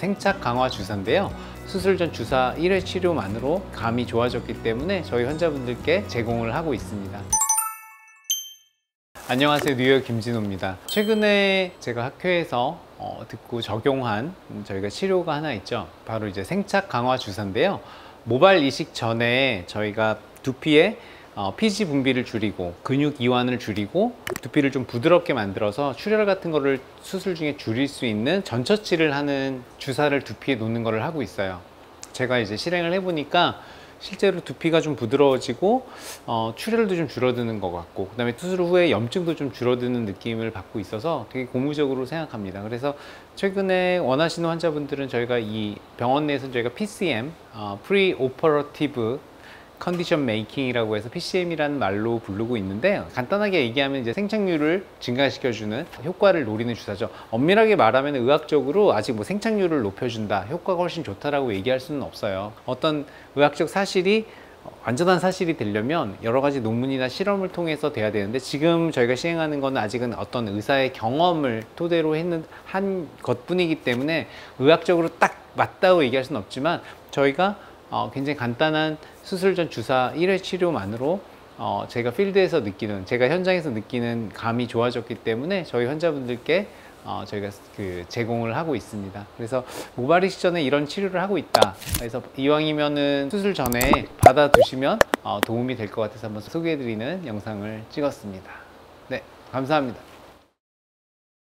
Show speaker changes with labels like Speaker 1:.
Speaker 1: 생착 강화 주사인데요. 수술 전 주사 1회 치료만으로 감이 좋아졌기 때문에 저희 환자분들께 제공을 하고 있습니다. 안녕하세요, 뉴욕 김진호입니다. 최근에 제가 학회에서 듣고 적용한 저희가 치료가 하나 있죠. 바로 이제 생착 강화 주사인데요. 모발 이식 전에 저희가 두피에 피지 분비를 줄이고 근육 이완을 줄이고 두피를 좀 부드럽게 만들어서 출혈 같은 거를 수술 중에 줄일 수 있는 전처치를 하는 주사를 두피에 놓는 거를 하고 있어요. 제가 이제 실행을 해보니까 실제로 두피가 좀 부드러워지고 출혈도 좀 줄어드는 것 같고, 그 다음에 수술 후에 염증도 좀 줄어드는 느낌을 받고 있어서 되게 고무적으로 생각합니다. 그래서 최근에 원하시는 환자분들은 저희가 이 병원 내에서 저희가 PCM, Pre-Operative 컨디션 메이킹이라고 해서 PCM이라는 말로 부르고 있는데, 간단하게 얘기하면 이제 생착률을 증가시켜주는 효과를 노리는 주사죠. 엄밀하게 말하면 의학적으로 아직 뭐 생착률을 높여준다, 효과가 훨씬 좋다라고 얘기할 수는 없어요. 어떤 의학적 사실이 완전한 사실이 되려면 여러 가지 논문이나 실험을 통해서 돼야 되는데, 지금 저희가 시행하는 거는 아직은 어떤 의사의 경험을 토대로 한 것뿐이기 때문에 의학적으로 딱 맞다고 얘기할 수는 없지만, 저희가 굉장히 간단한 수술 전 주사 1회 치료만으로 제가 필드에서 느끼는, 제가 현장에서 느끼는 감이 좋아졌기 때문에 저희 환자분들께 저희가 제공을 하고 있습니다. 그래서 모발 이식 전에 이런 치료를 하고 있다. 그래서 이왕이면은 수술 전에 받아두시면 도움이 될 것 같아서 한번 소개해드리는 영상을 찍었습니다. 네, 감사합니다.